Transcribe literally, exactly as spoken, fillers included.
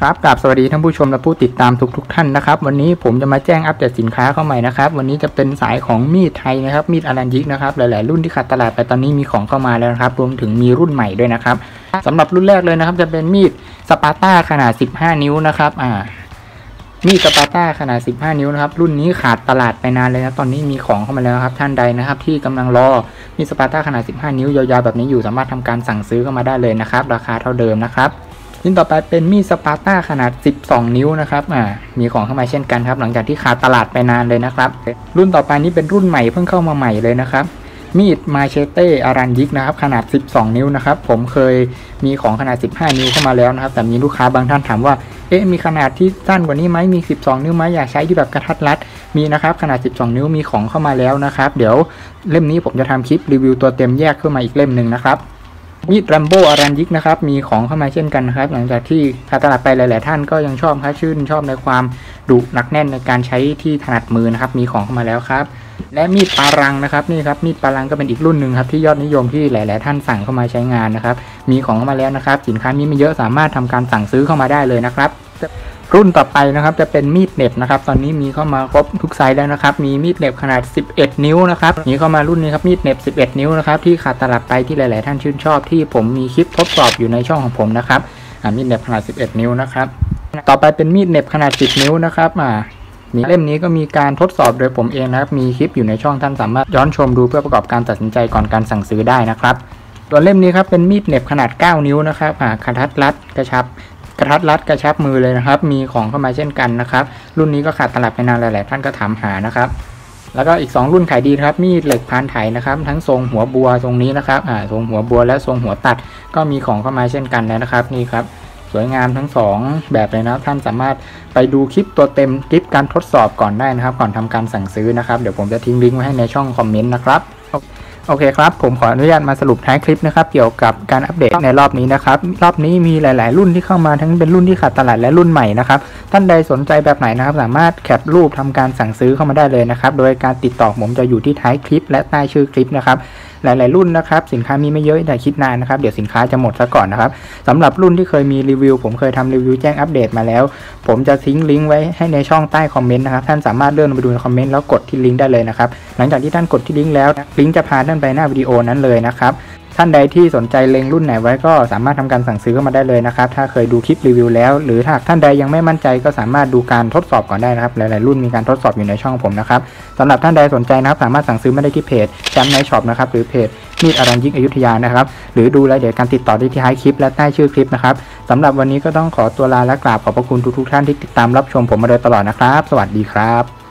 ครับกราบสวัสดีท่านผู้ชมและผู้ติดตามทุกๆ ท่านนะครับวันนี้ผมจะมาแจ้งอัปเดตสินค้าเข้าใหม่นะครับวันนี้จะเป็นสายของมีดไทยนะครับมีดอารันยิกนะครับหลายๆรุ่นที่ขาดตลาดไปตอนนี้มีของเข้ามาแล้วนะครับรวมถึงมีรุ่นใหม่ด้วยนะครับสำหรับรุ่นแรกเลยนะครับจะเป็นมีดสปาร์ต้าขนาดสิบห้านิ้วนะครับอ่ามีดสปาร์ต้าขนาดสิบห้านิ้วนะครับรุ่นนี้ขาดตลาดไปนานเลยนะตอนนี้มีของเข้ามาแล้วครับท่านใดนะครับที่กำลังรอมีดสปาร์ต้าขนาดสิบห้านิ้วยาวๆแบบนี้อยู่สามารถทำการสั่งซื้อเข้ามาได้เลยนะครับราคาเท่าเดิมนะครับรุ่นต่อไปเป็นมีดสปาร์ต้าขนาดสิบสองนิ้วนะครับอ่ามีของเข้ามาเช่นกันครับหลังจากที่ขาดตลาดไปนานเลยนะครับรุ่นต่อไปนี้เป็นรุ่นใหม่เพิ่งเข้ามาใหม่เลยนะครับมีดมาเชเต้อารันยิกนะครับขนาดสิบสองนิ้วนะครับผมเคยมีของขนาดสิบห้านิ้วเข้ามาแล้วนะครับแต่มีลูกค้าบางท่านถามว่าเอ๊ะมีขนาดที่สั้นกว่านี้ไหมมีสิบสองนิ้วไหมอยากใช้ที่แบบกระทัดรัดมีนะครับขนาดสิบสองนิ้วมีของเข้ามาแล้วนะครับเดี๋ยวเล่มนี้ผมจะทำคลิปรีวิวตัวเต็มแยกขึ้นมาอีกเล่มหนึ่งนะครับมีดแรมโบ้อารันยิกนะครับมีของเข้ามาเช่นกันนะครับหลังจากที่ขาดตลาดไปหลายๆท่านก็ยังชอบครับชื่นชอบในความดุหนักแน่นในการใช้ที่ถนัดมือนะครับมีของเข้ามาแล้วครับและมีดปารังนะครับนี่ครับมีดปารังก็เป็นอีกรุ่นหนึ่งครับที่ยอดนิยมที่หลายๆท่านสั่งเข้ามาใช้งานนะครับมีของเข้ามาแล้วนะครับสินค้ามีไม่เยอะสามารถทำการสั่งซื้อเข้ามาได้เลยนะครับรุ่นต่อไปนะครับจะเป็นมีดเหน็บนะครับตอนนี้มีเข้ามาครบทุกไซส์แล้วนะครับมีมีดเหน็บขนาดสิบเอ็ดนิ้วนะครับมีเข้ามารุ่นนี้ครับมีดเหน็บสิบเอ็ดนิ้วนะครับที่ขาดตลาดไปที่หลายๆท่านชื่นชอบที่ผมมีคลิปทดสอบอยู่ในช่องของผมนะครับมีดเหน็บขนาดสิบเอ็ดนิ้วนะครับต่อไปเป็นมีดเหน็บขนาดสิบนิ้วนะครับอ่ามีเล่มนี้ก็มีการทดสอบโดยผมเองนะครับมีคลิปอยู่ในช่องท่านสามารถย้อนชมดูเพื่อประกอบการตัดสินใจก่อนการสั่งซื้อได้นะครับตัวเล่มนี้ครับเป็นมีดเหน็บขนาดเก้านิ้วนะครับอ่ากระทัดรัดกระชับกระทัดรัดกระชับมือเลยนะครับมีของเข้ามาเช่นกันนะครับรุ่นนี้ก็ขาดตลาดไปนานหลายๆท่านก็ถามหานะครับแล้วก็อีกสองรุ่นขายดีครับมีดเหล็กพานไถนะครับทั้งทรงหัวบัวทรงนี้นะครับอ่าทรงหัวบัวและทรงหัวตัดก็มีของเข้ามาเช่นกันแล้วนะครับนี่ครับสวยงามทั้งสองแบบเลยนะท่านสามารถไปดูคลิปตัวเต็มคลิปการทดสอบก่อนได้นะครับก่อนทำการสั่งซื้อนะครับเดี๋ยวผมจะทิ้งลิงก์ไว้ให้ในช่องคอมเมนต์นะครับโอเคครับผมขออนุญาตมาสรุปท้ายคลิปนะครับเกี่ยวกับการอัปเดตในรอบนี้นะครับรอบนี้มีหลายๆรุ่นที่เข้ามาทั้งเป็นรุ่นที่ขาดตลาดและรุ่นใหม่นะครับท่านใดสนใจแบบไหนนะครับสามารถแคปรูปทำการสั่งซื้อเข้ามาได้เลยนะครับโดยการติดต่อผมจะอยู่ที่ท้ายคลิปและใต้ชื่อคลิปนะครับหลายๆรุ่นนะครับสินค้ามีไม่เยอะแต่คิดนานนะครับเดี๋ยวสินค้าจะหมดซะก่อนนะครับสำหรับรุ่นที่เคยมีรีวิวผมเคยทำรีวิวแจ้งอัปเดตมาแล้วผมจะทิ้งลิงก์ไว้ให้ในช่องใต้คอมเมนต์นะครับท่านสามารถเลื่อนไปดูในคอมเมนต์แล้วกดที่ลิงก์ได้เลยนะครับหลังจากที่ท่านกดที่ลิงก์แล้วลิงก์จะพาท่านไปหน้าวิดีโอนั้นเลยนะครับท่านใดที่สนใจเล็งรุ่นไหนไว้ก็สามารถทำการสั่งซื้อเข้ามาได้เลยนะครับถ้าเคยดูคลิปรีวิวแล้วหรือถ้าท่านใดยังไม่มั่นใจก็สามารถดูการทดสอบก่อนได้นะครับหลายๆรุ่นมีการทดสอบอยู่ในช่องผมนะครับสำหรับท่านใดสนใจนะครับสามารถสั่งซื้อมาได้ที่เพจแชมป์ไนท์ช็อปนะครับหรือเพจมีดอารันยิกอยุธยานะครับหรือดูรายละเอียดการติดต่อได้ที่ท้ายคลิปและใต้ชื่อคลิปนะครับสำหรับวันนี้ก็ต้องขอตัวลาและกราบขอบพระคุณทุกๆท่านที่ติดตามรับชมผมมาโดยตลอดนะครับสวัสดีครับ